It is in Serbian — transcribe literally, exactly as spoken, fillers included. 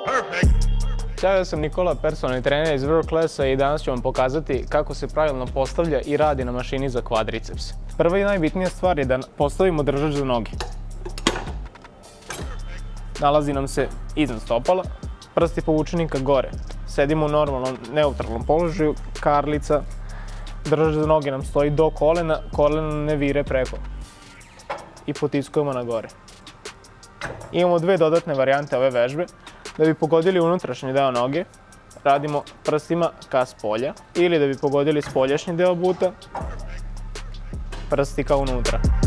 Ćao, ja sam Nikola, personalni trener iz World Classa i danas ću vam pokazati kako se pravilno postavlja i radi na mašini za kvadriceps. Prva i najbitnija stvar je da postavimo držač za noge. Nalazi nam se iznad stopala, prsti povučeni ka gore. Sedimo u normalnom, neutralnom položaju, karlica. Držač za noge nam stoji do kolena, kolena ne vire preko. I potiskujemo na gore. Imamo dve dodatne varijante ove vežbe. Da bi pogodili unutrašnji deo noge, radimo prstima ka spolja, ili da bi pogodili spoljašnji deo buta, prsti ka unutra.